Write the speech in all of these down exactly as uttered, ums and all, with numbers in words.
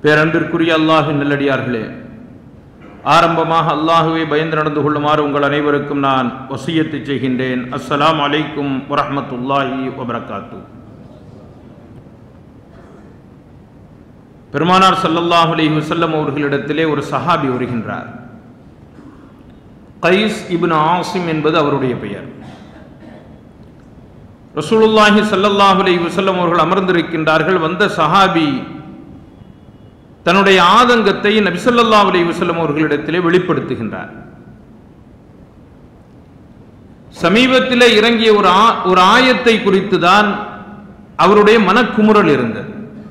பேரன்பிற்குரிய அல்லாஹ்வின் நல்லடியார்களே, ஆரம்பமாக அல்லாஹுவை பயந்து நடந்து கொள்ளுமாறு உங்கள் அனைவருக்கும் நான் வசியத்து செய்கின்றேன். அஸ்ஸலாமு அலைக்கும் வரஹ்மத்துல்லாஹி வபரகாத்து. பெருமானார் ஸல்லல்லாஹு அலைஹி வஸல்லம் அவர்களிடத்திலே ஒரு சஹாபி வருகின்றார். கைஸ் இப்னு ஆசிம் என்பது அவருடைய பெயர். ரசூலுல்லாஹி ஸல்லல்லாஹு அலைஹி வஸல்லம் அவர்கள் அமர்ந்திருக்கின்றார்கள். வந்த சஹாபி தன்னுடைய ஆதங்கத்தை நபி ஸல்லல்லாஹு அலைஹி வஸல்லம் அவர்களிடத்திலே வெளிப்படுத்துகின்றார். சமீபத்திலே இறங்கிய ஒரு ஒரு ஆயத்தை குறித்து தான் அவருடைய மனக்குமுறல் இருந்தது.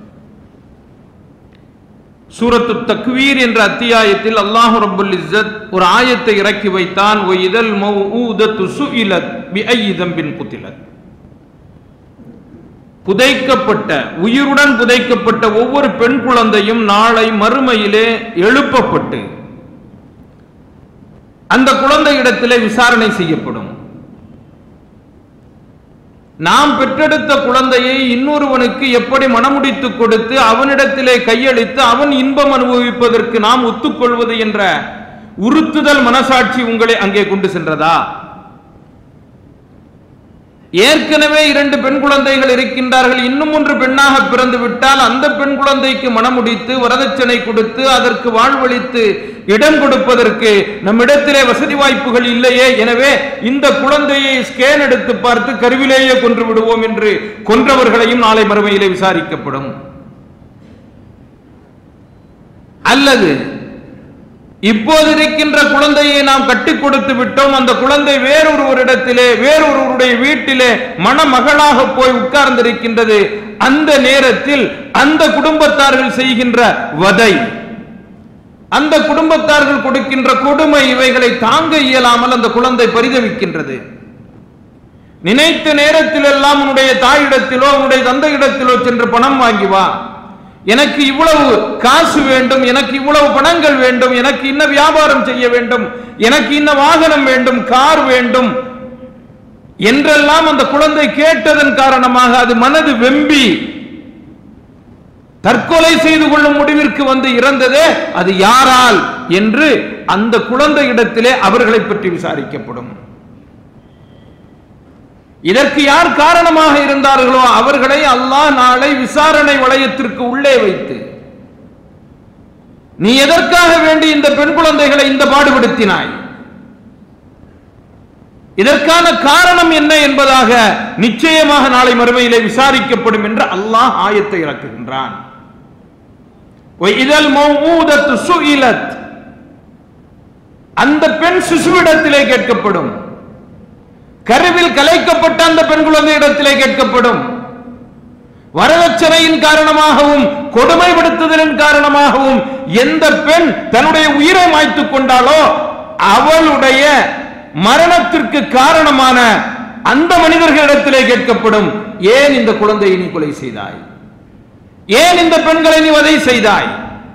சூரத்து தக்வீர் என்ற அத்தியாயத்தில் அல்லாஹ் ரப்புல் இஸ்ஸத் ஒரு ஆயத்தை இறக்கி வைத்தான். வஇதல் மௌஊதத்து சுஇலத் பிஐயி தம்பின் குத்திலத். புதைக்கப்பட்ட, உயிருடன் புதைக்கப்பட்ட ஒவ்வொரு பெண் குழந்தையும் நாளை மறுமையிலே எழுப்பப்பட்டு அந்த குழந்தையிடத்திலே விசாரணை செய்யப்படும். நாம் பெற்றெடுத்த குழந்தையை இன்னொருவனுக்கு எப்படி மனமுடித்து கொடுத்து அவனிடத்திலே கையளித்து அவன் இன்பம் அனுபவிப்பதற்கு நாம் ஒத்துக்கொள்வது என்ற உறுத்துதல் மனசாட்சி உங்களை அங்கே கொண்டு சென்றதா? ஏற்கனவே இரண்டு பெண் குழந்தைகள் இருக்கின்றார்கள், இன்னும் ஒன்று பெண்ணாக பிறந்து விட்டால் அந்த பெண் குழந்தைக்கு மனமுடித்து வரதட்சணை கொடுத்து அதற்கு வாழ்வளித்து இடம் கொடுப்பதற்கு நம்மிடத்திலே வசதி வாய்ப்புகள் இல்லையே, எனவே இந்த குழந்தையை ஸ்கேன் எடுத்து பார்த்து கருவிலேயே கொன்று விடுவோம் என்று கொன்றவர்களையும் நாளை மறுமையிலே விசாரிக்கப்படும். அல்லது இப்போது இருக்கின்ற குழந்தையை நாம் கட்டிக் கொடுத்து விட்டோம், அந்த குழந்தை வேறொருவரிடத்திலே வேறொருவருடைய வீட்டிலே மணமகளாக போய் உட்கார்ந்திருக்கின்றது. அந்த நேரத்தில் அந்த குடும்பத்தார்கள் செய்கின்ற வதை, அந்த குடும்பத்தார்கள் கொடுக்கின்ற கொடுமை, இவைகளை தாங்க இயலாமல் அந்த குழந்தை பரிதவிக்கின்றது. நினைத்த நேரத்தில் எல்லாம் உன்னுடைய தாயிடத்திலோ உன்னுடைய தந்தையிடத்திலோ சென்று பணம் வாங்கி வா, எனக்கு இவ்வளவு காசு வேண்டும், எனக்கு இவ்வளவு பணங்கள் வேண்டும், எனக்கு இன்ன வியாபாரம் செய்ய வேண்டும், எனக்கு இன்ன வாகனம் வேண்டும், கார் வேண்டும் என்றெல்லாம் அந்த குழந்தை கேட்டதன் காரணமாக அது மனது வெம்பி தற்கொலை செய்து கொள்ளும் முடிவிற்கு வந்து இறந்ததே அது யாரால் என்று அந்த குழந்தையிடத்திலே அவர்களை பற்றி விசாரிக்கப்படும். இதற்கு யார் காரணமாக இருந்தார்களோ அவர்களை அல்லாஹ் நாளை விசாரணை வளையத்திற்கு உள்ளே வைத்து, நீ எதற்காக வேண்டி இந்த பெண் குழந்தைகளை இந்த பாடுபடுத்தினாய், இதற்கான காரணம் என்ன என்பதாக நிச்சயமாக நாளை மறுமையிலே விசாரிக்கப்படும் என்று அல்லாஹ் ஆயத்தை இறக்குகின்றான். வஇதல் மௌஊதத்து சுஇலத். அந்த பெண் சிசுவிடத்திலே கேட்கப்படும், கருவில் கலைக்கப்பட்ட அந்த பெண் குழந்தையிடத்திலே கேட்கப்படும். வரதட்சணையின் காரணமாகவும் கொடுமைப்படுத்துதலின் காரணமாகவும் எந்த பெண் தன்னுடைய உயிரை மாய்த்துக் கொண்டாலோ அவளுடைய மரணத்திற்கு காரணமான அந்த மனிதர்களிடத்திலே கேட்கப்படும், ஏன் இந்த குழந்தையை நீ கொலை செய்தாய், ஏன் இந்த பெண்களை நீ வதை செய்தாய்.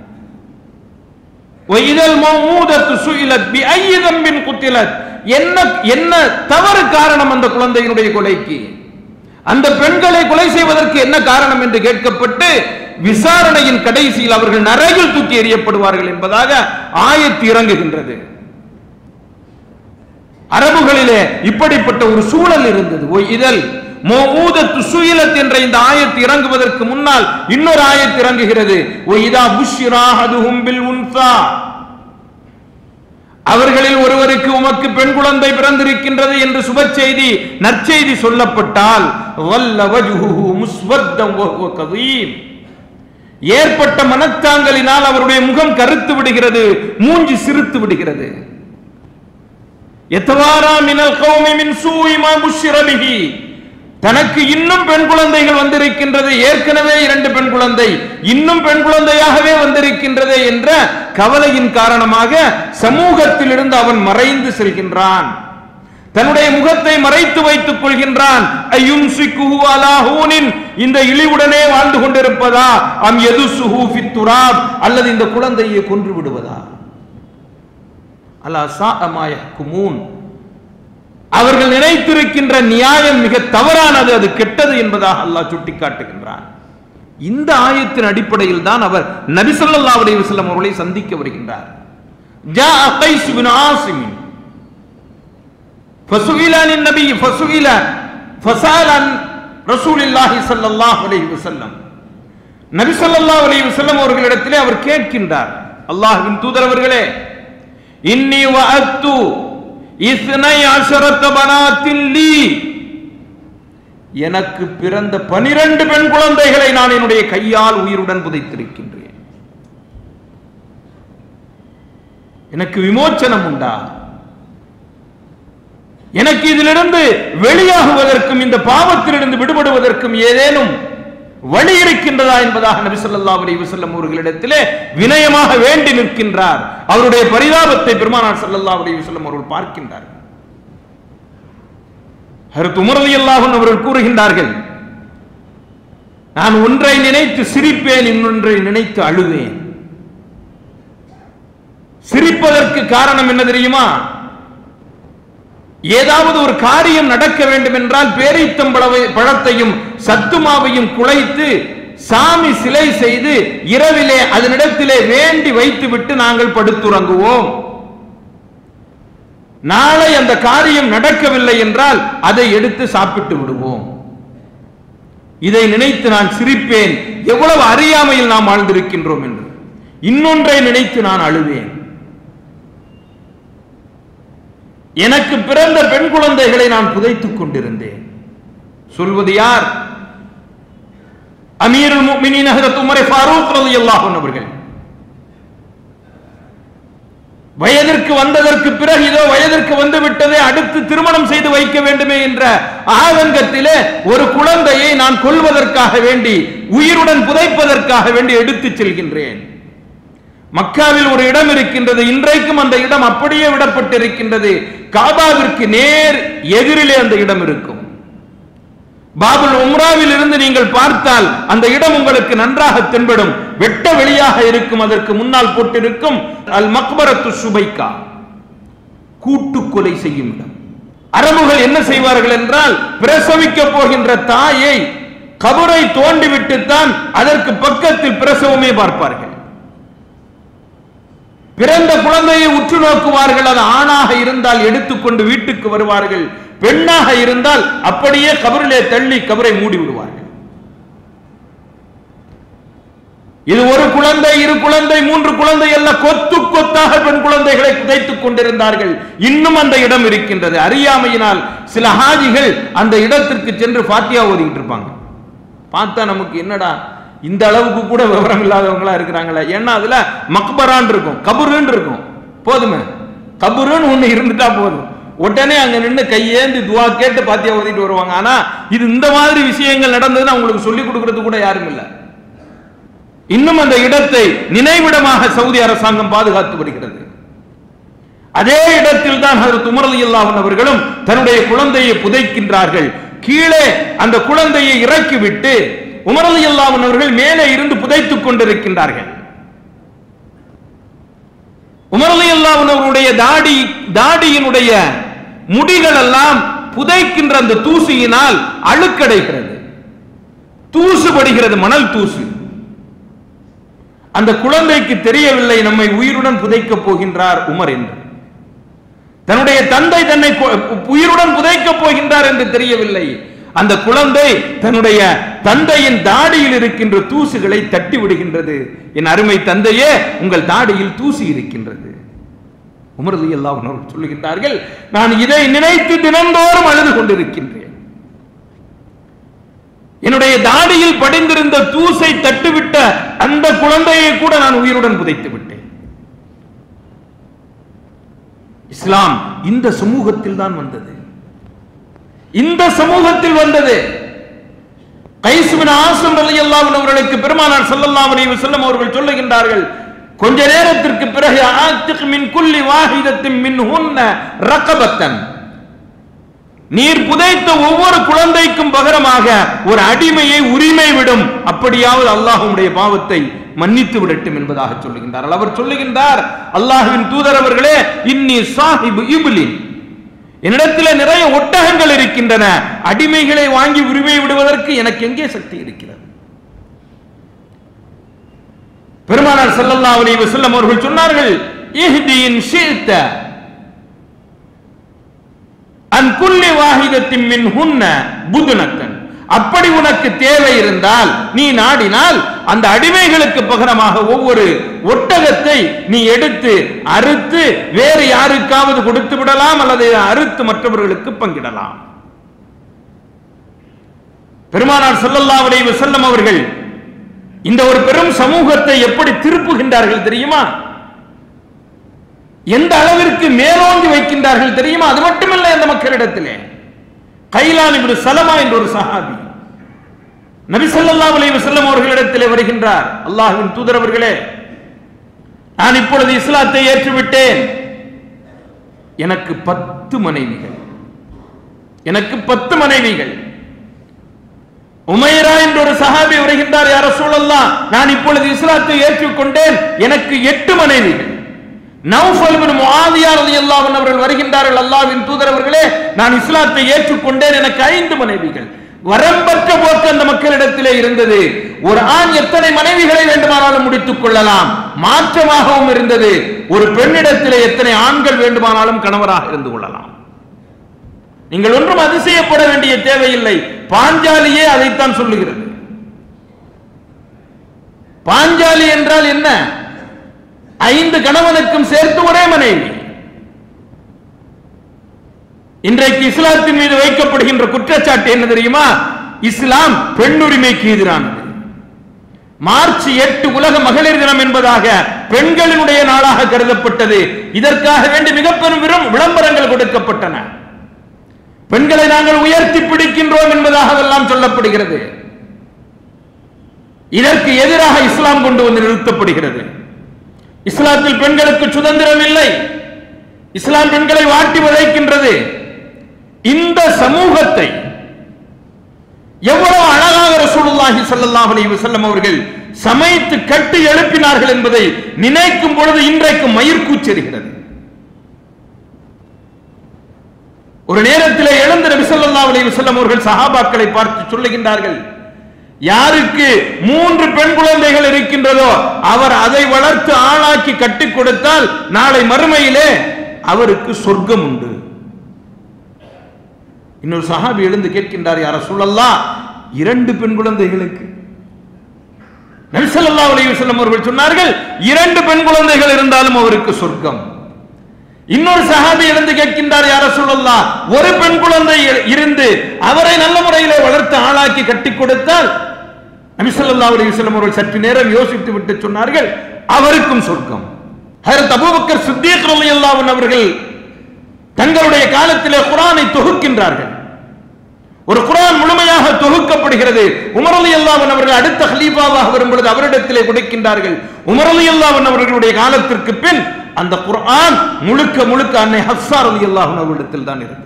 வஇதல் மௌஊதத்து சுஇலத் பிஐயி தம்பின் குத்திலத். என்ன என்ன தவறு காரணம் அந்த குழந்தையினுடைய கொலைக்கு, அந்த பெண்களை கொலை செய்வதற்கு என்ன காரணம் என்று கேட்கப்பட்டு விசாரணையின் கடைசியில் அவர்கள் நரகில் தூக்கி எறியப்படுவார்கள் என்பதாக ஆயத்து இறங்குகின்றது. அரபுகளிலே இப்படிப்பட்ட ஒரு சூழல் இருந்தது. இதழ் மௌஊதத்து சுஇலத் என்ற இந்த ஆயத்து இறங்குவதற்கு முன்னால் இன்னொரு ஆயத்து இறங்குகிறது. இதா புஷ்ஷிரா அஹதுஹும் பில் உன்ஸா. அவர்களில் ஒருவருக்கு உமக்கு பெண் குழந்தை பிறந்திருக்கின்றது என்று சுப செய்தி நற்செய்தி சொல்லப்பட்டால் வல்ல வஜ்ஹுஹு முஸ்வத்தன் வஹுவ கதீம். ஏற்பட்ட மனத்தாங்கலினால் அவருடைய முகம் கருத்து விடுகிறது, மூஞ்சி சிரித்து விடுகிறது. யதவாரா மினல் கௌமி மின் சூஇ மா புஷ்ஷிர பிஹி. தனக்கு இன்னும் பெண் குழந்தைகள் வந்திருக்கின்றது, ஏற்கனவே இரண்டு பெண் குழந்தை, இன்னும் பெண் குழந்தையாகவே வந்திருக்கின்றது என்ற கவலையின் காரணமாக சமூகத்தில் இருந்து அவன் மறைந்து செல்கின்றான், தன்னுடைய முகத்தை மறைத்து வைத்துக் கொள்கின்றான். அயும்சிகுஹு அலா ஹூனின். இந்த இழிவுடனே வாழ்ந்து கொண்டிருப்பதா, அம் யதுசுஹு ஃபித் துராப். அல்லது இந்த குழந்தையை கொன்று விடுவதா. அலா ஸாஅ மா யஹ்குமூன். அவர்கள் நினைத்திருக்கின்ற நியாயம் மிக தவறானது, அது கெட்டது என்பதாக அல்லாஹ் சுட்டிக்காட்டுகின்றான். இந்த ஆயத்தின் அடிப்படையில் தான் அவர் நபி ஸல்லல்லாஹு அலைஹி வஸல்லம் அவர்களை சந்திக்க வருகின்றார். ஜா கைஸ் பின் ஆசிம் ஃபசுஇல அன் நபி ஃபசுஇல ஃபஸால ரசூலுல்லாஹி ஸல்லல்லாஹு அலைஹி வஸல்லம், நபி ஸல்லல்லாஹு அலைஹி வஸல்லம் அவர்களிடத்திலே அவர் கேட்கின்றார், அல்லாஹ்வின் தூதர் அவர்களே, இன்னி வஅத்து இஸ்னை அஷரத பனாத்தின் லீ, எனக்கு பிறந்த பனிரெண்டு பெண் குழந்தைகளை நான் என்னுடைய கையால் உயிருடன் புதைத்திருக்கின்றேன். எனக்கு விமோச்சனம் உண்டா? எனக்கு இதிலிருந்து வெளியாகுவதற்கும் இந்த பாவத்திலிருந்து விடுபடுவதற்கும் ஏதேனும் வழி இருக்கின்றதா என்பதாக நபி ஸல்லல்லாஹு அலைஹி வஸல்லம் அவர்களிடத்திலே வினயமாக வேண்டி நிற்கின்றார். அவருடைய பரிதாபத்தை பெருமானார் ஸல்லல்லாஹு அலைஹி வஸல்லம் அவர்கள் பார்க்கின்றார். ஹஜ்ரத் உமர் ரலியல்லாஹு அன்ஹு அவர்கள் கூறுகின்றார்கள், நான் ஒன்றை நினைத்து சிரிப்பேன், இன்னொன்றை நினைத்து அழுவேன். சிரிப்பதற்கு காரணம் என்ன தெரியுமா? ஏதாவது ஒரு காரியம் நடக்க வேண்டும் என்றால் பேரீத்தம் பழத்தையும் சத்துமாவையும் குழைத்து சாமி சிலை செய்து இரவிலே அதனிடத்திலே வேண்டி வைத்துவிட்டு நாங்கள் படுத்துறங்குவோம். நாளை அந்த காரியம் நடக்கவில்லை என்றால் அதை எடுத்து சாப்பிட்டு விடுவோம். இதை நினைத்து நான் சிரிப்பேன், எவ்வளவு அறியாமையில் நாம் வாழ்ந்திருக்கின்றோம் என்று. இன்னொன்றை நினைத்து நான் அழுவேன். எனக்கு பிறந்த பெண் குழந்தைகளை நான் புதைத்துக் கொண்டிருந்தேன். சொல்வது யார்? அமீருல் முஃமினீன் ஹஜ்ரத் உமர் ஃபாரூக் ரலியல்லாஹு அன்ஹு அவர்கள். வயதிற்கு வந்ததற்கு பிறகு இதோ வயதிற்கு வந்து விட்டதே, அடுத்து திருமணம் செய்து வைக்க வேண்டுமே என்ற ஆதங்கத்திலே ஒரு குழந்தையை நான் கொல்வதற்காக வேண்டி, உயிருடன் புதைப்பதற்காக வேண்டி எடுத்துச் செல்கின்றேன். மக்காவில் ஒரு இடம் இருக்கின்றது, இன்றைக்கும் அந்த இடம் அப்படியே விடப்பட்டிருக்கின்றது. காபாவிற்கு நேர் எதிரிலே அந்த இடம் இருக்கும். பாபுல் உம்ராவில் இருந்து நீங்கள் பார்த்தால் அந்த இடம் உங்களுக்கு நன்றாக தென்படும். வெட்ட வெளியாக இருக்கும். அதற்கு முன்னால் போட்டிருக்கும் அல் மக்பரத்து சுபைகா, கூட்டு கொலை செய்யும் இடம். அரபுகள் என்ன செய்வார்கள் என்றால், பிரசவிக்க போகின்ற தாயை கபரை தோண்டிவிட்டுத்தான் அதற்கு பக்கத்தில் பிரசவமே பார்ப்பார்கள். பிறந்த குழந்தையை உற்று நோக்குவார்கள். அது ஆணாக இருந்தால் எடுத்துக்கொண்டு வீட்டுக்கு வருவார்கள், பெண்ணாக இருந்தால் அப்படியே கபரிலே தள்ளி கபரை மூடி விடுவார்கள். இது ஒரு குழந்தை, இரு குழந்தை, மூன்று குழந்தை அல்ல, கொத்து கொத்தாக பெண் குழந்தைகளை புதைத்துக் கொண்டிருந்தார்கள். இன்னும் அந்த இடம் இருக்கின்றது. அறியாமையினால் சில ஹாஜிகள் அந்த இடத்திற்கு சென்று ஃபாத்தியா ஓதிக்கிட்டு இருப்பாங்க. பார்த்தா நமக்கு என்னடா இந்த அளவுக்கு கூட விவரம் இல்லாதவங்களா இருக்கிறாங்களே. ஏன்னா அதுல மக்பரான் இருக்கும், கபருன்னு இருக்கும். போதுமே, கபருன்னு ஒண்ணு இருந்துட்டா போதும். உடனே அங்க நின்று கையேந்தி துவா கேட்டு பாத்தியா ஓதிட்டு வருவாங்க. ஆனா இது இந்த மாதிரி விஷயங்கள் நடந்ததுன்னு அவங்களுக்கு சொல்லிக் கொடுக்கறது கூட யாரும் இல்லை. இன்னும் அந்த இடத்தை நினைவிடமாக சவுதி அரசாங்கம் பாதுகாத்து வருகிறது. அதே இடத்தில் தான் ஹஜ்ரத் உமர் ரலியல்லாஹு அன்ஹு அவர்களும் தன்னுடைய குழந்தையை புதைக்கின்றார்கள். கீழே அந்த குழந்தையை இறக்கிவிட்டு உமர் ரலியல்லாஹு அன்ஹு அவர்கள் மேலே இருந்து புதைத்துக் கொண்டிருக்கின்றார்கள். உமர் ரலியல்லாஹு அன்ஹு அவருடைய தாடி தாடியினுடைய முடிகள் எல்லாம் புதைக்கின்ற அந்த தூசியினால் அழுக்கடைகிறது, தூசுபடுகிறது, மணல் தூசு. அந்த குழந்தைக்கு தெரியவில்லை நம்மை உயிருடன் புதைக்கப் போகின்றார் உமர் என்று. தன்னுடைய தந்தை தன்னை உயிருடன் புதைக்கப் போகின்றார் என்று தெரியவில்லை. அந்த குழந்தை தன்னுடைய தந்தையின் தாடியில் இருக்கின்ற தூசுகளை தட்டி விடுகின்றது. என் அருமை தந்தையே, உங்கள் தாடியில் தூசி இருக்கின்றது. உமர் ரலியல்லாஹு அன்ஹு சொல்லுகின்றார்கள், நான் இதை நினைத்து தினந்தோறும் அழுது கொண்டிருக்கின்றேன். என்னுடைய தாடியில் படிந்திருந்த தூசை தட்டுவிட்ட அந்த குழந்தையை கூட நான் உயிருடன் புதைத்து விட்டேன். இஸ்லாம் இந்த சமூகத்தில் தான் வந்தது, இந்த சமூகத்தில் வந்தது. கைஸ் பின் ஆசிம் ரலியல்லாஹு அன்ஹு அவர்களுக்கு பெருமானார் ஸல்லல்லாஹு அலைஹி வஸல்லம் அவர்கள் சொல்லுகின்றார்கள், கொஞ்ச நேரத்திற்கு பிறகு ஆத்திக் மின் குல்லி வாஹிதத்தின் மின்ஹுன்ன ரகபத்தன், நீர் புதைத்த ஒவ்வொரு குழந்தைக்கும் பகரமாக ஒரு அடிமையை உரிமை விடும், அப்படியாவது அல்லாஹ்வுடைய பாவத்தை மன்னித்து விடட்டும் என்பதாக சொல்லுகின்றார். அவர் சொல்லுகின்றார், அல்லாஹ்வின் தூதர் அவர்களே, இன்னி சாஹிபு இப்லின், என்னிடத்தில் நிறைய ஒட்டகங்கள் இருக்கின்றன, அடிமைகளை வாங்கி உரிமை விடுவதற்கு எனக்கு எங்கே சக்தி இருக்கிறது? பெருமானார் ஸல்லல்லாஹு அலைஹி வஸல்லம் அவர்கள் சொன்னார்கள், இஹ்தின் ஷி'த அன் குல்லி வாஹிதத்தின் மின்ஹுன்ன புதுனத்தன். அப்படி உனக்கு தேவை இருந்தால், நீ நாடினால், அந்த அடிமைகளுக்கு பகரமாக ஒவ்வொரு ஒட்டகத்தை நீ எடுத்து அறுத்து வேறு யாருக்காவது கொடுத்து விடலாம், அல்லது அறுத்து மற்றவர்களுக்கு பங்கிடலாம். பெருமானார் ஸல்லல்லாஹு அலைஹி வஸல்லம் அவர்கள் இந்த ஒரு பெரும் சமூகத்தை எப்படி திருப்புகின்றார்கள் தெரியுமா? எந்த அளவிற்கு மேலோங்கி வைக்கின்றார்கள் தெரியுமா? அது மட்டுமல்ல, அந்த மக்களிடத்திலே கைலான் இப்னு சலமா என்ற ஒரு சஹாபி நபி ஸல்லல்லாஹு அலைஹி வஸல்லம் அவர்களிடத்திலே வருகின்றார். அல்லாஹ்வின் தூதர் அவர்களே, நான் இப்பொழுது இஸ்லாத்தை ஏற்றுவிட்டேன். எனக்கு பத்து மனைவிகள் எனக்கு பத்து மனைவிகள் உமைரா என்ற ஒரு சஹாபி வருகின்றார். யா ரசூலல்லாஹ், நான் இப்பொழுது இஸ்லாத்தை ஏற்றுக்கொண்டேன். எனக்கு எட்டு மனைவிகள். நௌஃபல் இப்னு முஆதியா ரலியல்லாஹு அன்ஹு அவர்கள் வருகின்றார்கள். அல்லாஹ்வின் தூதர் அவர்களே, நான் இஸ்லாத்தை ஏற்றுக்கொண்டேன். எனக்கு ஐந்து மனைவிகள். வரம்பற்ற போக்கு அந்த மக்களிடத்திலே இருந்தது. ஒரு ஆண் எத்தனை மனைவிகளை வேண்டுமானாலும் முடித்துக் கொள்ளலாம். மாற்றமாகவும் இருந்தது, ஒரு பெண்ணிடத்திலே எத்தனை ஆண்கள் வேண்டுமானாலும் கணவராக இருந்து கொள்ளலாம். நீங்கள் ஒன்றும் அதிசயப்பட வேண்டிய தேவையில்லை. பாஞ்சாலியே அதைத்தான் சொல்லுகிறது. பாஞ்சாலி என்றால் என்ன? ஐந்து கணவனுக்கும் சேர்த்து ஒரே மனைவி. இன்றைக்கு இஸ்லாத்தின் மீது வைக்கப்படுகின்ற குற்றச்சாட்டு என்ன தெரியுமா? இஸ்லாம் பெண்ணுரிமைக்கு எதிரானது. மார்ச் எட்டு உலக மகளிர் தினம் என்பதாக பெண்களினுடைய நாளாக கருதப்பட்டது. இதற்காக வேண்டி மிக பெரும் விளம்பரங்கள் கொடுக்கப்பட்டன. பெண்களை நாங்கள் உயர்த்தி பிடிக்கின்றோம் என்பதாக எல்லாம் சொல்லப்படுகிறது. இதற்கு எதிராக இஸ்லாம் கொண்டு வந்து நிறுத்தப்படுகிறது. இஸ்லாத்தில் பெண்களுக்கு சுதந்திரம் இல்லை. இஸ்லாம் பெண்களை வாட்டி வதைக்கின்றது. இந்த சமூகத்தை எவ்வளவு அழகாக ரசூலுல்லாஹி ஸல்லல்லாஹு அலைஹி வஸல்லம் அவர்கள் சமைத்து கட்டி எழுப்பினார்கள் என்பதை நினைக்கும் பொழுது இன்றைக்கு மயிர்கூச்செறுகிறது. ஒரு நேரத்தில் எழுந்த நபி ஸல்லல்லாஹு அலைஹி வஸல்லம் அவர்கள் சஹாபாக்களை பார்த்து சொல்லுகின்றார்கள், யாருக்கு மூன்று பெண் குழந்தைகள் இருக்கின்றதோ அவர் அதை வளர்த்து ஆளாக்கி கட்டி கொடுத்தால் நாளை மறுமையிலே அவருக்கு சொர்க்கம் உண்டு. இன்னொரு சஹாபி எழுந்து கேட்கின்றார், யா ரசூலல்லாஹ், இரண்டு பெண் குழந்தைகளுக்கு? நபி ஸல்லல்லாஹு அலைஹி வஸல்லம் அவர்கள் சொன்னார்கள், இரண்டு பெண் குழந்தைகள் இருந்தாலும் அவருக்கு சொர்க்கம். இன்னொரு சஹாபி எழுந்து கேட்கின்றார், யா ரசூலல்லாஹ், ஒரு பெண் குழந்தை இருந்து அவரை நல்ல முறையிலே வளர்த்து ஆளாக்கி கட்டி கொடுத்தால்? நபி ஸல்லல்லாஹு அலைஹி வஸல்லம் அவர்கள் சற்று நேரம் யோசித்து விட்டு சொன்னார்கள், அவருக்கும் சொர்க்கம். ஹஜ்ரத் அபூபக்கர் சித்தீக் ரலியல்லாஹு அன்ஹு அவர்கள் தங்களுடைய காலத்திலே குர்ஆனை தொகுக்கின்றார்கள். ஒரு குர்ஆன் முழுமையாக தொகுக்கப்படுகிறது. உமர் ரலியல்லாஹு அன்ஹு அவர்கள் அடுத்த கலீஃபாவாக வரும்பொழுது அவரிடத்திலே கொடுக்கின்றார்கள். உமர் ரலியல்லாஹு அன்ஹு அவர்களுடைய காலத்திற்கு பின் அந்த குர்ஆன் முழுக்க முழுக்க அன்னை ஹஃப்ஸா ரலியல்லாஹு அன்ஹா அவரிடத்தில் தான் இருந்தது.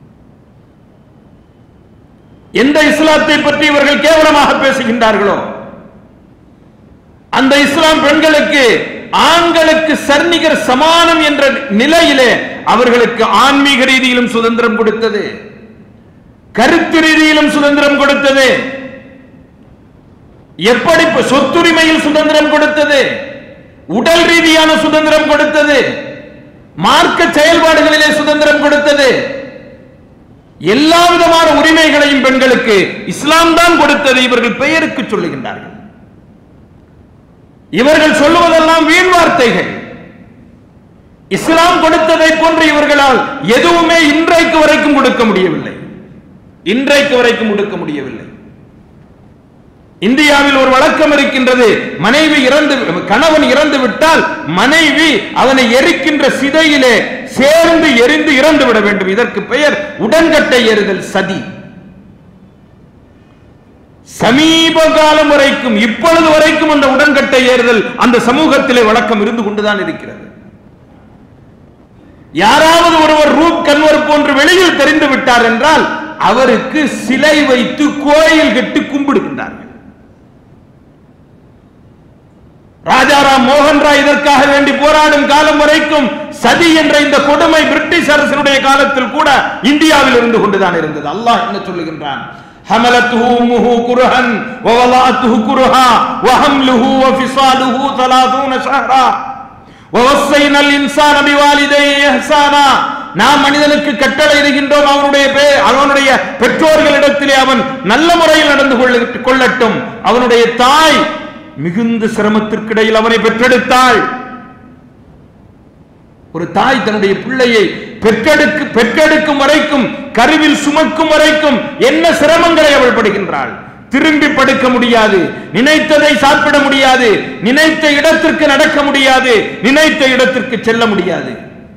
எந்த இஸ்லாத்தை பற்றி இவர்கள் கேவலமாக பேசுகின்றார்களோ அந்த இஸ்லாம் பெண்களுக்கு ஆண்களுக்கு சர்நிகர் சமானம் என்ற நிலையிலே அவர்களுக்கு ஆன்மீக ரீதியிலும் சுதந்திரம் கொடுத்தது, கருத்து ரீதியிலும் சுதந்திரம் கொடுத்தது, எப்படி சொத்துரிமையில் சுதந்திரம் கொடுத்தது, உடல் ரீதியான சுதந்திரம் கொடுத்தது, மார்க்க செயல்பாடுகளிலே சுதந்திரம் கொடுத்தது. எல்லா விதமான உரிமைகளையும் பெண்களுக்கு இஸ்லாம் தான் கொடுத்தது. இவர்கள் பெயருக்கு சொல்லுகின்றார்கள். இவர்கள் சொல்லுவதெல்லாம் வீண் வார்த்தைகள். இஸ்லாம் கொடுத்ததை போன்று இவர்களால் எதுவுமே இன்றைக்கு வரைக்கும் கொடுக்க முடியவில்லை. இன்றைக்கு வரைக்கும் கொடுக்க முடியவில்லை. இந்தியாவில் ஒரு வழக்கம் இருக்கின்றது, மனைவி இறந்து கணவன் இறந்து விட்டால் மனைவி அவனை எரிக்கின்ற சிதையிலே சேர்ந்து எரிந்து இறந்து விட வேண்டும். இதற்கு பெயர் உடன்கட்டை ஏறுதல், சதி. சமீப காலம் வரைக்கும், இப்பொழுது வரைக்கும் அந்த உடன்கட்டை ஏறுதல் அந்த சமூகத்திலே வழக்கம் இருந்து கொண்டுதான் இருக்கிறது. யாராவது ஒருவர் ரூப் கன்வர் போன்று வெளியில் தெரிந்து விட்டார் என்றால் அவருக்கு சிலை வைத்து கோயில் கட்டி கும்பிடுகின்றார்கள். ராஜாராம் மோகன் ராய் இதற்காக வேண்டி போராடும் காலம் வரைக்கும் சதி என்ற இந்த கொடுமை பிரிட்டிஷ் அரசினுடைய காலத்தில் கூட இந்தியாவில் இருந்து கொண்டுதான் இருந்தது. அல்லாஹ் என்ன சொல்லுகின்றான்? حملته أمه كرها ووضعته كرها وحمله وفصاله ثلاثون شهرا ووصينا الإنسان بوالديه إحسانا. நாம் மனிதனுக்கு கட்டளை இடுகின்றோம், அவனுடைய அவனுடைய பெற்றோர்களிடத்திலே அவன் நல்ல முறையில் நடந்து கொள்ளட்டும். அவனுடைய தாய் மிகுந்த சிரமத்திற்கிடையில் அவனை பெற்றெடுத்தாள். ஒரு தாய் தன்னுடைய பிள்ளையை பெற்றெடுக்கு பெற்றெடுக்கும் வரைக்கும், கருவில் சுமக்கும் வரைக்கும் என்ன சிரமங்களை அவள் படுகின்றாள். திரும்பி படுக்க முடியாது, நினைத்ததை சாப்பிட முடியாது, நினைத்த இடத்திற்கு நடக்க முடியாது, நினைத்த இடத்திற்கு செல்ல முடியாது.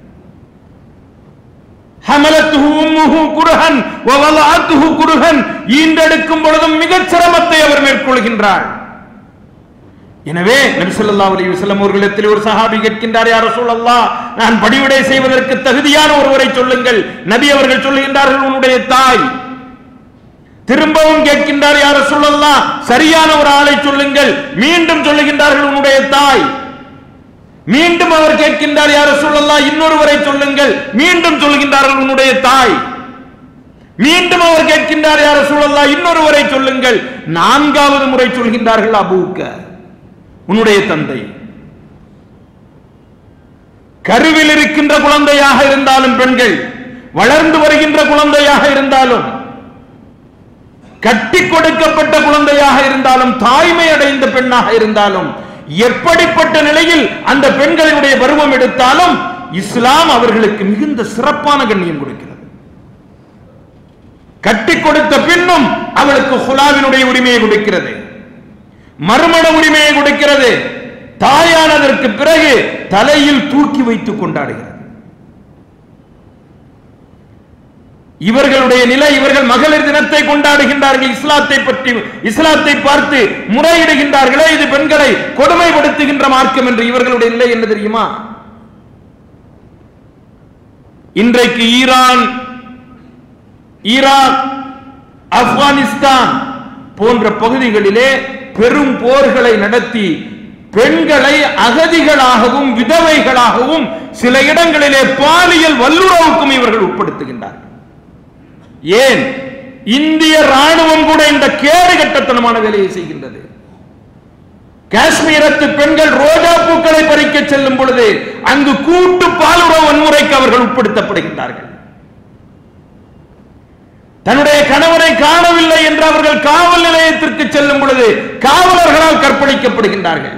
ஹமலத்துஹு உம்முஹு குர்ஹன் வ வலஅத்துஹு குர்ஹன், ஈண்டெடுக்கும் பொழுதும் மிகச் சிரமத்தை அவர் மேற்கொள்கின்றார். எனவே நபி ஸல்லல்லாஹு அலைஹி வஸல்லம் அவர்களிடத்தில் ஒரு சஹாபி கேட்கின்றார், யா ரசூலல்லாஹ், நான் பணிவிடை செய்வதற்கு தகுதியான ஒருவரை சொல்லுங்கள். நபி அவர்கள் சொல்லுகின்றார்கள், உன்னுடைய தாய். திரும்பவும் கேட்கின்றார், யா ரசூலல்லாஹ், சரியான ஒரு ஆளை சொல்லுங்கள். மீண்டும் சொல்லுகின்றார்கள், உன்னுடைய தாய். மீண்டும் அவர் கேட்கின்றார், யா ரசூலல்லாஹ், இன்னொருவரை சொல்லுங்கள். மீண்டும் சொல்லுகின்றார்கள், உன்னுடைய தாய். மீண்டும் அவர் கேட்கின்றார், யா ரசூலல்லாஹ், இன்னொருவரை சொல்லுங்கள். நான்காவது முறை சொல்கின்றார்கள், அபூக்க, உன்னுடைய தந்தை. கருவில் இருக்கின்ற குழந்தையாக இருந்தாலும் பெண்கள், வளர்ந்து வருகின்ற குழந்தையாக இருந்தாலும், கட்டி கொடுக்கப்பட்ட குழந்தையாக இருந்தாலும், தாய்மை அடைந்த பெண்ணாக இருந்தாலும், எப்படிப்பட்ட நிலையில் அந்த பெண்களினுடைய பருவம் எடுத்தாலும் இஸ்லாம் அவர்களுக்கு மிகுந்த சிறப்பான கண்ணியம் கொடுக்கிறது. கட்டி கொடுத்த பின்னும் அவளுக்கு ஹுலாவினுடைய உரிமையை கொடுக்கிறது, மறுமண உரிமையை கொடுக்கிறது. தாயானதற்கு பிறகு தலையில் தூக்கி வைத்து கொண்டாடுகிறது. இவர்களுடைய நிலை, இவர்கள் மகளிர் தினத்தை கொண்டாடுகின்றார்கள், இஸ்லாத்தை பற்றி இஸ்லாத்தை பார்த்து முறையிடுகின்றார்களே, இது பெண்களை கொடுமைப்படுத்துகின்ற மார்க்கம் என்று. இவர்களுடைய நிலை என்ன தெரியுமா? இன்றைக்கு ஈரான், ஈராக், ஆப்கானிஸ்தான் போன்ற பகுதிகளிலே பெரும் போர்களை நடத்தி பெண்களை அகதிகளாகவும் விதவைகளாகவும் சில இடங்களிலே பாலியல் வல்லுறவுக்கும் இவர்கள் உட்படுத்துகின்றார்கள். ஏன்? இந்திய ராணுவம் கூட இந்த கேடு கட்டத்தனமான வேலையை செய்கின்றது. காஷ்மீரத்து பெண்கள் ரோஜா பூக்களை பறிக்க செல்லும் பொழுது அங்கு கூட்டு பாலுறவு வன்முறைக்கு அவர்கள் உட்படுத்தப்படுகின்றார்கள். தன்னுடைய கணவரை காணவில்லை என்று அவர்கள் காவல் நிலையத்திற்கு செல்லும் பொழுது காவலர்களால் கற்பழிக்கப்படுகின்றார்கள்.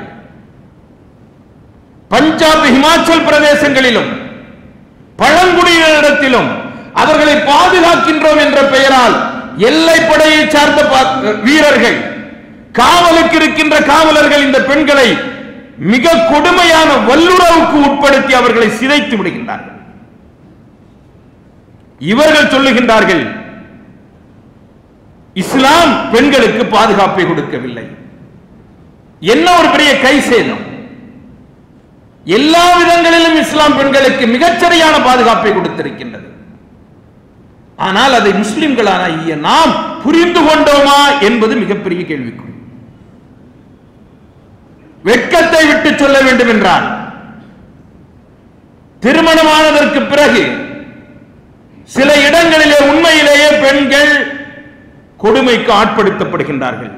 பஞ்சாப், ஹிமாச்சல் பிரதேசங்களிலும் பழங்குடியினரிடத்திலும் அவர்களை பாதுகாக்கின்றோம் என்ற பெயரால் எல்லை படையை சார்ந்த வீரர்கள், காவலுக்கு இருக்கின்ற காவலர்கள் இந்த பெண்களை மிக கொடுமையான வல்லுறவுக்கு உட்படுத்தி அவர்களை சிதைத்து விடுகின்றார்கள். இவர்கள் சொல்லுகின்றார்கள், இஸ்லாம் பெண்களுக்கு பாதுகாப்பை கொடுக்கவில்லை. என்ன ஒரு பெரிய கை சேதம்! எல்லா விதங்களிலும் இஸ்லாம் பெண்களுக்கு மிகச்சரியான பாதுகாப்பை கொடுத்திருக்கின்றது. ஆனால் அதை முஸ்லிம்களான நாம் புரிந்து கொண்டோமா என்பது மிகப்பெரிய கேள்விக்குறி. வெட்கத்தை விட்டு சொல்ல வேண்டும் என்றால், திருமணமானதற்கு பிறகு சில இடங்களிலே உண்மையிலேயே பெண்கள் கொடுமைக்கு ஆட்படுத்தப்படுகின்றார்கள்.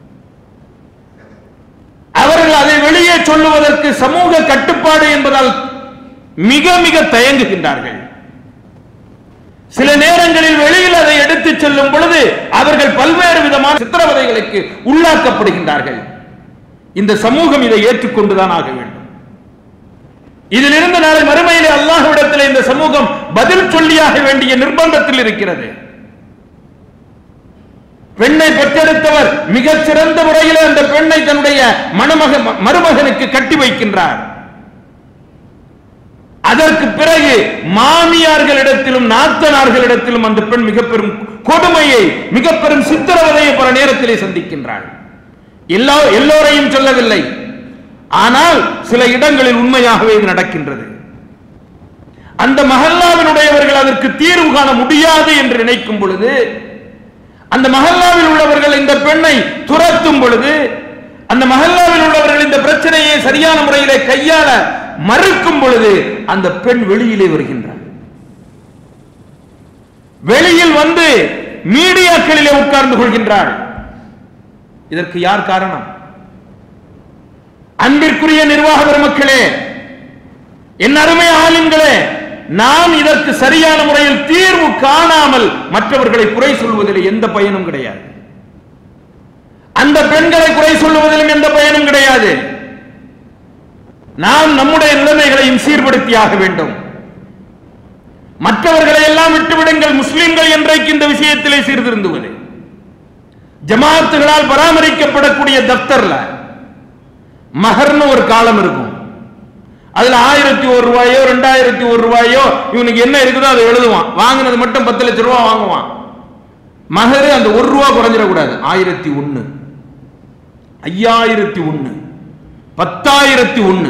அவர்கள் அதை வெளியே சொல்லுவதற்கு சமூக கட்டுப்பாடு என்பதால் மிக மிக தயங்குகின்றார்கள். சில நேரங்களில் வெளியில் அதை எடுத்துச் செல்லும் பொழுது அவர்கள் பல்வேறு விதமான சித்திரவதைகளுக்கு உள்ளாக்கப்படுகின்றார்கள். இந்த சமூகம் இதை ஏற்றுக்கொண்டுதான் ஆக வேண்டும். இதிலிருந்து நாளை மறுமையிலே அல்லாஹ்விடத்தில் இந்த சமூகம் பதில் சொல்லியாக வேண்டிய நிர்பந்தத்தில் இருக்கிறது. பெண்ணை பெற்றெடுத்தவர் மிகச் சிறந்த முறையில் அந்த பெண்ணை தன்னுடைய மணமக மருமகனுக்கு கட்டி வைக்கின்றார். அதற்கு பிறகு மாமியார்களிடத்திலும் நாத்தனார்களிடத்திலும் அந்த பெண் மிக பெரும் கொடுமையை, மிக பெரும் சித்திரவதையை பல நேரத்திலே சந்திக்கின்றாள். எல்லா எல்லோரையும் சொல்லவில்லை, ஆனால் சில இடங்களில் உண்மையாகவே இது நடக்கின்றது. அந்த மஹல்லாவினுடையவர்கள் அதற்கு தீர்வு காண முடியாது என்று நினைக்கும் பொழுது, அந்த மஹல்லாவில் உள்ளவர்கள் இந்த பெண்ணை துரத்தும் பொழுது, அந்த மஹல்லாவில் உள்ளவர்கள் இந்த பிரச்சனையை சரியான முறையிலே கையாள மறுக்கும் பொழுது அந்த பெண் வெளியிலே வருகின்றார். வெளியில் வந்து மீடியாக்களிலே உட்கார்ந்து கொள்கின்றாள். இதற்கு யார் காரணம்? அன்பிற்குரிய நிர்வாக பெருமக்களே, என் அருமை ஆலிம்களே, நாம் இதற்கு சரியான முறையில் தீர்வு காணாமல் மற்றவர்களை குறை சொல்வதில் எந்த பயனும் கிடையாது. அந்த பெண்களை குறை சொல்வதிலும் எந்த பயனும் கிடையாது. நாம் நம்முடைய நிலைமைகளையும் சீர்படுத்தியாக வேண்டும். மற்றவர்களை எல்லாம் விட்டுவிடுங்கள். முஸ்லிம்கள் என்றைக்கு இந்த விஷயத்திலே சீர்திருந்துவது? ஜமாத்துகளால் பராமரிக்கப்படக்கூடிய தப்தர்ல மகர்னு ஒரு காலம் இருக்கும். அதுல ஆயிரத்தி ஒரு ரூபாயோ ரெண்டாயிரத்தி ஒரு ரூபாயோ இவனுக்கு என்ன இருக்குதோ அதை எழுதுவான். வாங்கினது மட்டும் பத்து லட்சம் ரூபாய் வாங்குவான். மகரு அந்த ஒரு ரூபா குறைஞ்சிடக்கூடாது. ஆயிரத்தி ஒன்னு, ஐயாயிரத்தி ஒன்னு, பத்தாயிரத்தி ஒன்னு.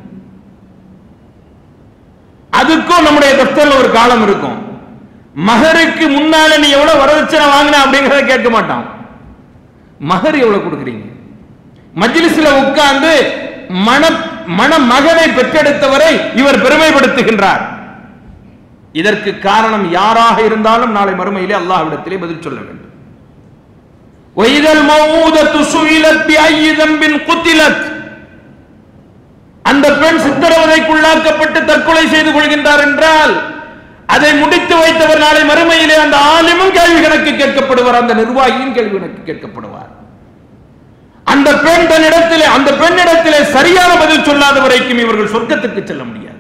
அதுக்கும் நம்முடைய தப்தர்ல ஒரு காலம் இருக்கும். மகருக்கு முன்னால நீ எவ்வளவு வரதட்சணை வாங்கின அப்படிங்கறத கேட்க மாட்டான். மகர் எவ்வளவு கொடுக்குறீங்க? மஜ்லிஸ்ல உட்கார்ந்து மன மன மகனை பெற்றெடுத்தவரை இவர் பெருமைப்படுத்துகின்றார். இதற்கு காரணம் யாராக இருந்தாலும் நாளை மறுமையிலே அல்லாஹ்விடத்திலே பதில் சொல்ல வேண்டும். வைதல் மௌஊதத்து சுயிலத் பிஅய்யி தம்பின் குத்திலத். அந்த பெண் சித்திரவதைக்குள்ளாக்கப்பட்டு தற்கொலை செய்து கொள்கின்றார் என்றால் அதை முடித்து வைத்தவர் நாளை மறுமையிலே அந்த ஆலிமும் கேள்வி கணக்கு கேட்கப்படுவார், அந்த நிர்வாகியும் கேள்வி கணக்கு கேட்கப்படுவார். அந்த பெண் தன்னிடத்திலே அந்த பெண்ணிடத்திலே சரியான பதில் சொல்லாத வரைக்கும் இவர்கள் சொர்க்கத்துக்கு செல்ல முடியாது.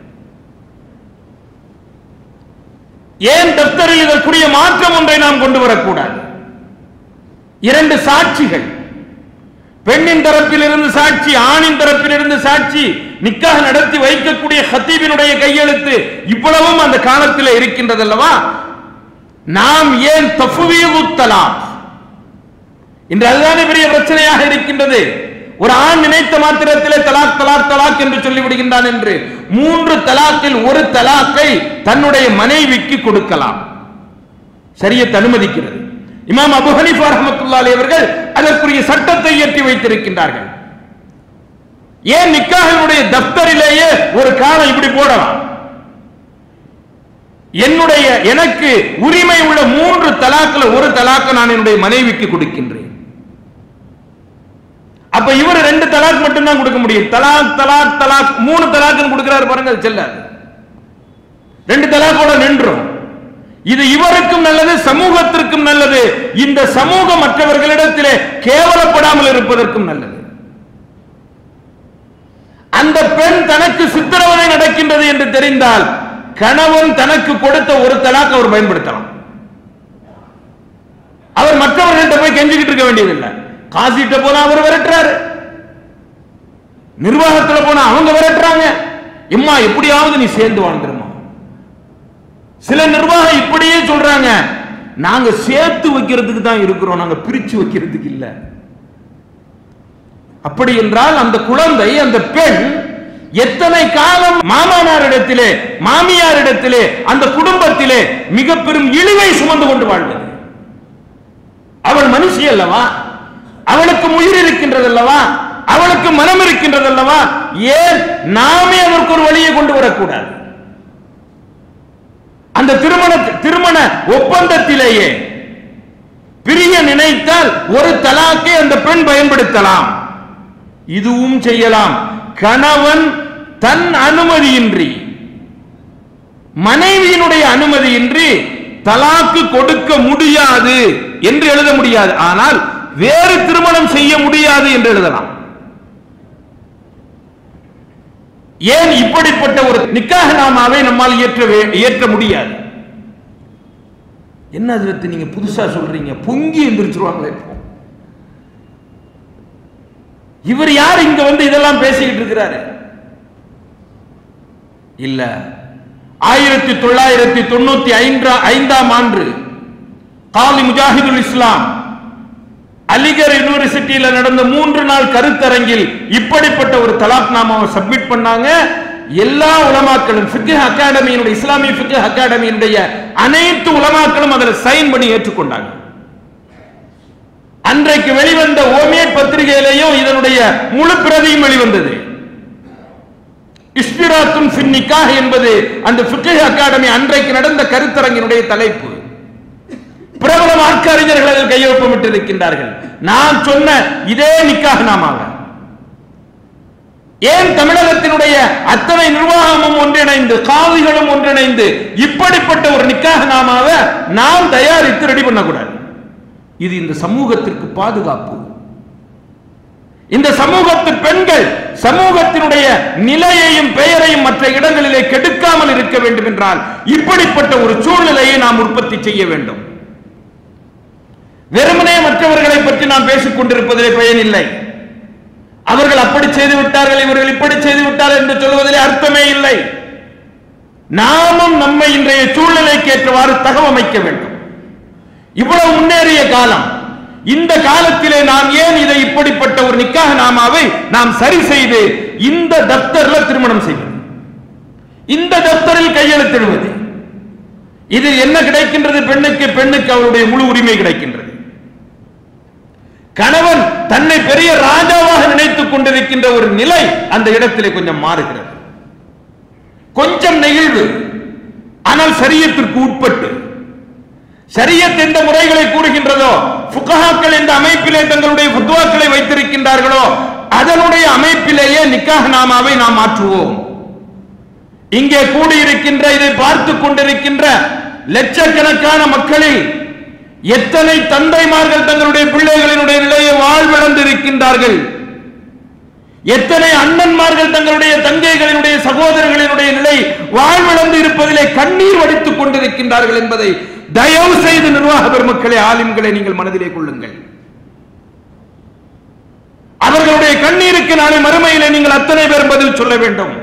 ஏன் தப்தரில் இதற்குரிய மாற்றம் ஒன்றை நாம் கொண்டு வரக்கூடாது? இரண்டு சாட்சிகள், பெண்ணின் தரப்பில் இருந்து சாட்சி, ஆணின் தரப்பில் இருந்து சாட்சி, நிக்காஹ் நடத்தி வைக்கக்கூடிய ஹத்தீபினுடைய கையெழுத்து, இவ்வளவும் அந்த காலத்தில் இருக்கின்றது அல்லவா? நாம் ஏன் தஃப்வீது தலாக், இன்று அதுதானே பெரிய பிரச்சனையாக இருக்கின்றது. ஒரு ஆண் நினைத்த மாத்திரத்திலே தலாக் தலாக் தலாக் என்று சொல்லிவிடுகின்றான். என்று மூன்று தலாக்கில் ஒரு தலாக்கை தன்னுடைய மனைவிக்கு கொடுக்கலாம், ஷரியத் அனுமதிக்கிறது. இமாம் அபு ஹனீஃபா ரஹ்மத்துல்லாஹி அலைஹி அவர்கள் அதற்குரிய சட்டத்தை இயற்றி வைத்திருக்கின்றார்கள். ஏன் நிக்காஹினுடைய தப்தரிலேயே ஒரு காலம் இப்படி போடலாம்? என்னுடைய எனக்கு உரிமை உள்ள மூன்று தலாக்ல ஒரு தலாக்க நான் என்னுடைய மனைவிக்கு கொடுக்கின்றேன். அப்ப இவர் ரெண்டு தலாக் மட்டும் தான் கொடுக்க முடியும். தலாக் தலாக் தலாக் மூணு தலாக் கொடுக்கிறார் பாருங்க, அது செல்லாது. ரெண்டு தலாக்கோட நின்றும். இது இவருக்கும் நல்லது, சமூகத்திற்கும் நல்லது, இந்த சமூகம் மற்றவர்களிடத்திலே கேவலப்படாமல் இருப்பதற்கும் நல்லது. அந்த பெண் தனக்கு சித்திரவதை நடக்கின்றது என்று தெரிந்தால் கணவன் தனக்கு கொடுத்த ஒரு தலாக் அவர் பயன்படுத்தலாம். அவர் மற்றவர்கள்ட்ட போய் கெஞ்சிக்கிட்டு இருக்க வேண்டியதில்லை. காசிட்ட போனா அவர் விரட்டுறாரு, நிர்வாகத்தில் போனா அவங்க விரட்டுறாங்க. இம்மா எப்படியாவது நீ சேர்ந்து வாழ்ந்துருமா. சில நிர்வாகம் இப்படியே சொல்றாங்க, நாங்க சேர்த்து வைக்கிறதுக்கு தான் இருக்கிறோம், நாங்க பிரிச்சு வைக்கிறதுக்கு இல்ல. அப்படி என்றால் அந்த குழந்தை, அந்த பெண் எத்தனை காலம் மாமனாரிடத்திலே மாமியாரிடத்திலே அந்த குடும்பத்திலே மிக பெரும் இழிவை சுமந்து கொண்டு வாழ்ந்தது. அவள் மனுஷி அல்லவா, அவளுக்கு உயிர் இருக்கின்றது அல்லவா, அவளுக்கு மனம் இருக்கின்றது அல்லவா. ஏன் நாமே அதற்கு ஒரு வழியை கொண்டு வரக்கூடாது? அந்த திருமண திருமண ஒப்பந்தத்திலேயே பிரிய நினைத்தால் ஒரு தலாக்கை அந்த பெண் பயன்படுத்தலாம், இதுவும் செய்யலாம். கணவன் தன் அனுமதியின்றி, மனைவியினுடைய அனுமதியின்றி தலாக்கு கொடுக்க முடியாது என்று எழுத முடியாது. ஆனால் வேறு திருமணம் செய்ய முடியாது என்று எழுதலாம். ஏன் இப்படிப்பட்ட ஒரு நிக்காஹ் நாமாவை நம்மால் இயற்ற இயற்ற முடியாது? என்ன அதற்கு நீங்க புதுசா சொல்றீங்க? பொங்கி எந்திரிச்சிருவாங்களே. இப்போ இவர் யார் இங்க வந்து இதெல்லாம் பேசிக்கிட்டு இருக்கிறாரு? இல்ல, ஆயிரத்தி தொள்ளாயிரத்தி தொண்ணூத்தி ஐந்தாம் ஆண்டு காலி முஜாஹிதுல் இஸ்லாம் அலிகர் யூனிவர்சிட்டியில் நடந்த மூன்று நாள் கருத்தரங்கில் இப்படிப்பட்ட ஒரு தலாக் நாமாவை சப்மிட் பண்ணாங்க. எல்லா உலமாக்களும், ஃபிக்ஹ் அகாடமியினுடைய, இஸ்லாமிய ஃபிக்ஹ் அகாடமியினுடைய அனைத்து உலமாக்களும் அதில் சைன் பண்ணி ஏற்றுக்கொண்டாங்க. அன்றைக்கு வெளிவந்த ஓமியட் பத்திரிகையிலேயும் இதனுடைய முழு பிரதியும் வெளிவந்தது. இஸ்திராத்துன் ஃபின் நிக்காஹ் என்பது அந்த ஃபிக்ஹ் அகாடமி அன்றைக்கு நடந்த கருத்தரங்கினுடைய தலைப்பு. பிரபல மார்க்க அறிஞர்கள் அதில் கையொப்பமிட்டிருக்கின்றார்கள். நான் சொன்ன இதே நிக்காஹ் நாமாவை ஏன் தமிழகத்தினுடைய அத்தனை நிர்வாகமும் ஒன்றிணைந்து காவிகளும் ஒன்றிணைந்து இப்படிப்பட்ட ஒரு நிக்காஹ் நாமாவை நாம் தயாரித்து ரெடி பண்ணக்கூடாது? இது இந்த சமூகத்திற்கு பாதுகாப்பு. இந்த சமூகத்து பெண்கள் சமூகத்தினுடைய நிலையையும் பெயரையும் மற்ற இடங்களிலே கெடுக்காமல் இருக்க வேண்டும் என்றால் இப்படிப்பட்ட ஒரு சூழ்நிலையை நாம் உற்பத்தி செய்ய வேண்டும். வெறுமனே மற்றவர்களை பற்றி நாம் பேசிக் கொண்டிருப்பதிலே பயனில்லை. அவர்கள் அப்படி செய்து விட்டார்கள், இவர்கள் இப்படி செய்து விட்டார்கள் என்று சொல்வதிலே அர்த்தமே இல்லை. நாமும் நம்மை இன்றைய சூழ்நிலைக்கு ஏற்றவாறு தகவமைக்க வேண்டும். இவ்வளவு முன்னேறிய காலம், இந்த காலத்திலே நாம் ஏன் இதை இப்படிப்பட்ட ஒரு நிக்காஹ் நாமாவை நாம் சரி செய்து இந்த தப்தர்ல திருமணம் செய்வது, இந்த தப்தரில் கையெழுத்திடுவது, இது என்ன கிடைக்கின்றது? பெண்ணுக்கு பெண்ணுக்கு அவருடைய முழு உரிமை கிடைக்கின்றது. கணவன் தன்னை பெரிய ராஜாவாக நினைத்துக் கொண்டிருக்கின்ற ஒரு நிலை அந்த இடத்திலே கொஞ்சம் மாறுகிறது. கொஞ்சம் நெகிழ்வு, ஆனால் சரியத்திற்கு உட்பட்டு. ஷரியத் எந்த முறைகளை கூறுகின்றதோ, ஃபுகஹாக்கள் எந்த அமைப்பிலே தங்களுடைய ஃபத்வாக்களை வைத்திருக்கின்றார்களோ அதனுடைய அமைப்பிலேயே நிக்காஹ் நாமாவை நாம் மாற்றுவோம். இங்கே கூடியிருக்கின்ற, இதை பார்த்துக் கொண்டிருக்கின்ற லட்சக்கணக்கான மக்களில் எத்தனை தந்தைமார்கள் தங்களுடைய பிள்ளைகளினுடைய நிலையை வாழ்விழந்திருக்கின்றார்கள், எத்தனை அண்ணன்மார்கள் தங்களுடைய தங்கைகளினுடைய சகோதரர்களினுடைய நிலை வாழ்விழந்து இருப்பதிலே கண்ணீர் வடித்துக் கொண்டிருக்கின்றார்கள் என்பதை தயவு செய்து நிர்வாக பெருமக்களே, ஆலிம்களை நீங்கள் மனதிலே கொள்ளுங்கள். அவர்களுடைய கண்ணீருக்கு நாளை மறுமையிலே நீங்கள் அத்தனை பேர் பதில் சொல்ல வேண்டும்.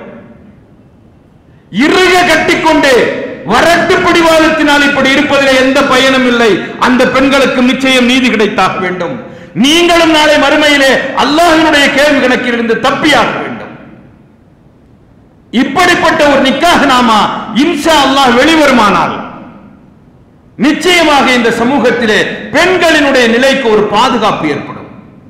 இறுக கட்டிக்கொண்டு வரட்டு பிடிவாதத்தினால் இப்படி இருப்பதிலே எந்த பயனும் இல்லை. அந்த பெண்களுக்கு நிச்சயம் நீதி கிடைத்தாக வேண்டும். நீங்களும் நாளை மறுமையிலே அல்லாஹ்வினுடைய கேள்வி கணக்கில் இருந்து தப்பியாக வேண்டும். இப்படிப்பட்ட ஒரு நிக்காஹ் நாமா இன்ஷா அல்லாஹ் வெளிவருமானால் நிச்சயமாக இந்த சமூகத்திலே பெண்களினுடைய நிலைக்கு ஒரு பாதுகாப்பு ஏற்படும்.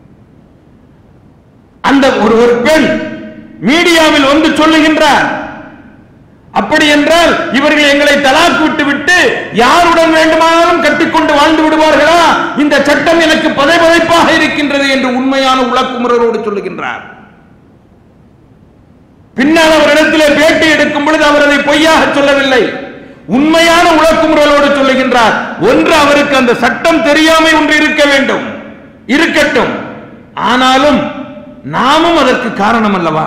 அந்த ஒரு ஒரு பெண் மீடியாவில் வந்து சொல்லுகின்றார், அப்படி என்றால் இவர்கள் எங்களை தலாக் விட்டு விட்டு யாருடன் வேண்டுமானாலும் கட்டிக்கொண்டு வாழ்ந்து விடுவார்களா? இந்த சட்டம் எனக்கு பதைபதைப்பாக இருக்கின்றது என்று உண்மையான உளக்குமுறரோடு சொல்லுகின்றார். பின்னால் அவரிடத்திலே பேட்டி எடுக்கும் பொழுது அவர் அதை பொய்யாக சொல்லவில்லை, உண்மையான உளக்குமுறலோடு சொல்லுகின்றார். ஒன்று, அவருக்கு அந்த சட்டம் தெரியாமை ஒன்று இருக்க வேண்டும், இருக்கட்டும். ஆனாலும் நாமும் அதற்கு காரணம் அல்லவா?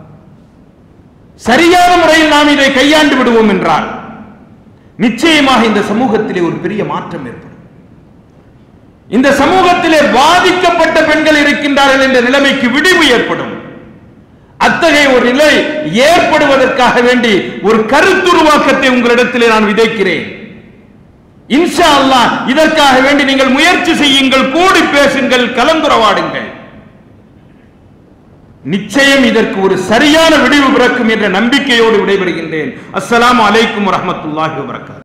சரியான முறையில் நாம் இதை கையாண்டு விடுவோம் என்றால் நிச்சயமாக இந்த சமூகத்திலே ஒரு பெரிய மாற்றம் ஏற்படும். இந்த சமூகத்திலே பாதிக்கப்பட்ட பெண்கள் இருக்கின்றார்கள் என்ற நிலைமைக்கு விடிவு ஏற்படும். அத்தகைய ஒரு நிலை ஏற்படுவதற்காக வேண்டி ஒரு கருத்துருவாக்கத்தை உங்களிடத்திலே நான் விதைக்கிறேன். இன்ஷா அல்லாஹ் இதற்காக வேண்டி நீங்கள் முயற்சி செய்யுங்கள், கூடி பேசுங்கள், கலந்துரையாடுங்கள். நிச்சயம் இதற்கு ஒரு சரியான விடிவு பிறக்கும் என்ற நம்பிக்கையோடு விடைபெறுகின்றேன். அஸ்ஸலாமு அலைக்கும் வரஹ்மத்துல்லாஹி வபரகாத்துஹு.